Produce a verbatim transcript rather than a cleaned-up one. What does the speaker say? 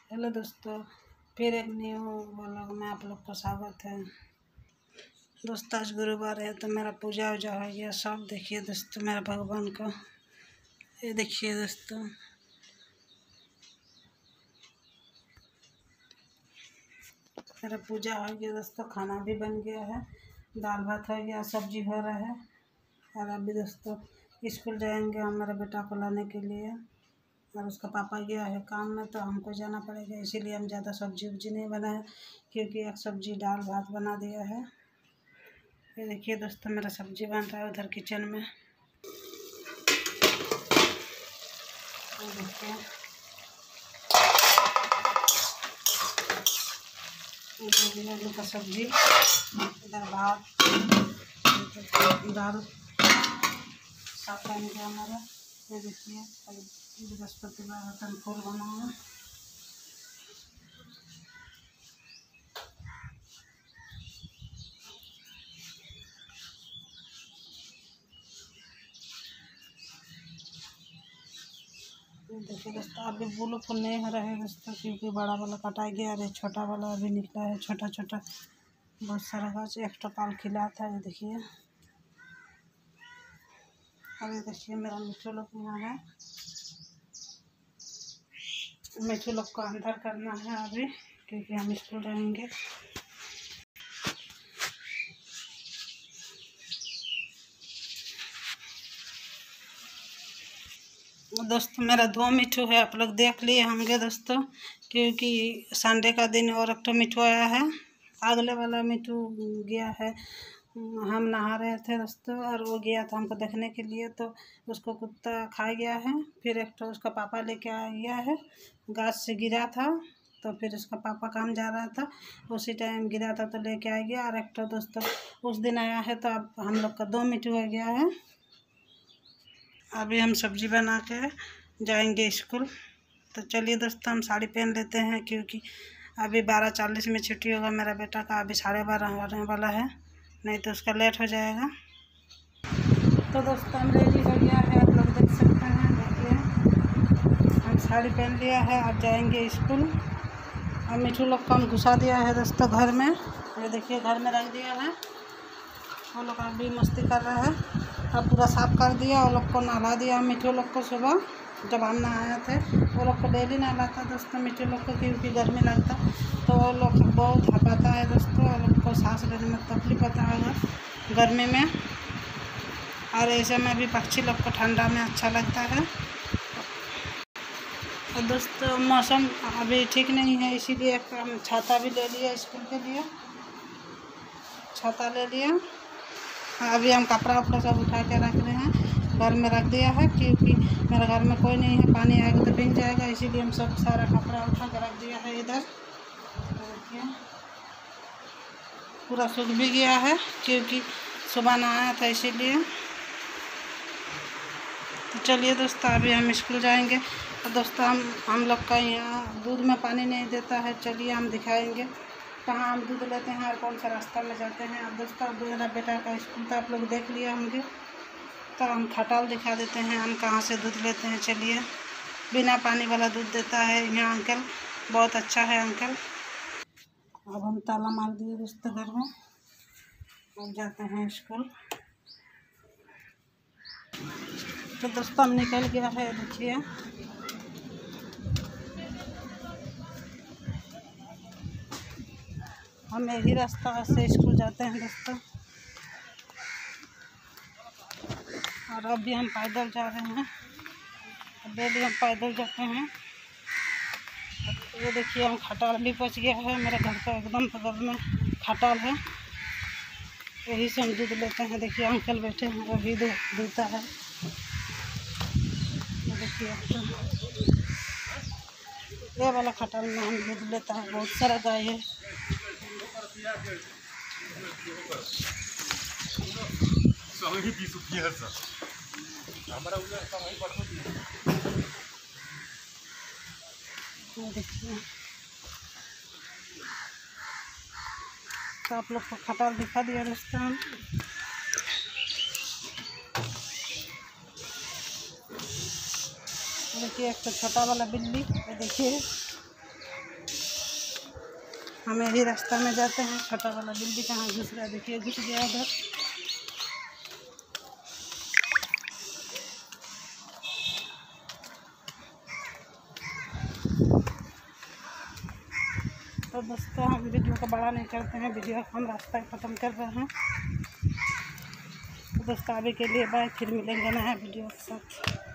Hello दोस्तों, फिर एक न्यू व्लॉग में आप लोग का स्वागत है। दोस्तों आज गुरुवार है तो मेरा पूजा वूजा हो गया सब। देखिए दोस्तों मेरा भगवान का, ये देखिए दोस्तों मेरा पूजा हो गया दोस्तों। खाना भी बन गया है, दाल भात हो गया, सब्जी हो रहा है। और अभी दोस्तों स्कूल जाएंगे हम मेरे बेटा को लाने के लिए, और उसका पापा गया है काम में तो हमको जाना पड़ेगा, इसीलिए हम ज़्यादा सब्जी उब्जी नहीं बनाए, क्योंकि एक सब्जी दाल भात बना दिया है। ये देखिए दोस्तों मेरा सब्जी बन रहा है उधर किचन में। देखिए इधर आलू का सब्जी, इधर भात, दाल साफ बन गया हमारा। ये देखिए बृहस्पतिवार रतन फूल बना है। देखिए दोस्तों अभी ब्लू फूल नहीं हो रहा है दोस्तों, क्योंकि बड़ा वाला कटा गया और छोटा वाला अभी निकला है। छोटा छोटा बहुत सारा गाछ एक पाल खिला था। ये देखिए, अभी देखिए मेरा मिठू लोग यहाँ है। मिठू लोग को अंदर करना है अभी, क्योंकि हम स्कूल रहेंगे। दोस्तों मेरा दो मिठू है, आप लोग देख लिए होंगे दोस्तों, क्योंकि संडे का दिन और एक तो मिठू आया है। अगले वाला मिठू गया है, हम नहा रहे थे दोस्तों और वो गया था हमको देखने के लिए, तो उसको कुत्ता खा गया है। फिर एक तो उसका पापा लेके आ गया है, गाछ से गिरा था तो फिर उसका पापा काम जा रहा था, उसी टाइम गिरा था तो लेके आ गया। और एक तो दोस्तों उस दिन आया है, तो अब हम लोग का दो मिठू हो गया है। अभी हम सब्जी बना के जाएंगे स्कूल, तो चलिए दोस्तों हम साड़ी पहन लेते हैं, क्योंकि अभी बारह चालीस में छुट्टी होगा मेरा बेटा का। अभी साढ़े बारह होने वाला है, नहीं तो उसका लेट हो जाएगा। तो दोस्तों हम रेडी हो गया है, आप लोग देख सकते हैं। देखिए हम साड़ी पहन लिया है, अब जाएंगे स्कूल। अब मिठू लोग को हम घुसा दिया है दोस्तों घर में। ये देखिए घर में रख दिया है, वो लोग अभी मस्ती कर रहा है। अब पूरा साफ कर दिया, वो लोग को नहला दिया। मिठू लोग को सुबह जब हम नहाए थे, वो लोग को डेली नहलाता दोस्तों मिठू लोग को, क्योंकि गर्मी लगता तो वो लोग बहुत हपाता है दोस्तों। वो लोग को सांस लेने में तकलीफ होता है गर्मी में, और ऐसे में भी पक्षी लोग को ठंडा में अच्छा लगता है। और दोस्तों मौसम अभी ठीक नहीं है, इसीलिए हम छाता भी ले लिया स्कूल के लिए, छाता ले लिया। अभी हम कपड़ा उपड़ा सब उठा के रख रहे हैं, घर में रख दिया है, क्योंकि मेरे घर में कोई नहीं है, पानी आएगा तो भीग जाएगा, इसीलिए हम सब सारा कपड़ा उठा के रख दिया है इधर। देखिए पूरा सूख भी गया है, क्योंकि सुबह नहाया था इसीलिए। तो चलिए दोस्तों अभी हम स्कूल जाएंगे। तो दोस्तों हम हम लोग का यहाँ दूध में पानी नहीं देता है, चलिए हम दिखाएंगे कहाँ हम दूध लेते हैं और कौन सा रास्ता में जाते हैं। अब दोस्तों मेरा बेटा का स्कूल तो आप लोग देख लिया होंगे, तो हम खटाल दिखा देते हैं हम कहाँ से दूध लेते हैं। चलिए, बिना पानी वाला दूध देता है यहाँ अंकल, बहुत अच्छा है अंकल। अब हम ताला मार दिए दोस्तों घर में, अब जाते हैं स्कूल। तो दोस्तों हम निकल गया है, देखिए हम यही रास्ता से स्कूल जाते हैं दोस्तों, और अभी हम पैदल जा रहे हैं। डेली हम पैदल जाते हैं। ये देखिए हम खटाल भी पहुंच गया है, मेरे घर का एकदम बगल में खटाल है, यही से हम दूध लेते हैं। देखिए अंकल बैठे हैं, वही दूध दूता है। ये देखिए ये वाला खटाल में हम दूध लेता है, बहुत सारा गाय है। देखिए तो आप लोग को खटाल दिखा दिया दोस्तों। देखिए एक तो छोटा वाला बिल्ली, ये देखिए हम यही रास्ता में जाते हैं। छोटा वाला बिल्ली कहाँ घुस रहा है, देखिए घुस गया उधर। तो दोस्तों हम वीडियो को बड़ा नहीं करते हैं, वीडियो हम रास्ता ख़त्म कर रहे हैं। तो दोस्तों अभी के लिए बाय, फिर मिलेंगे नया वीडियो के साथ।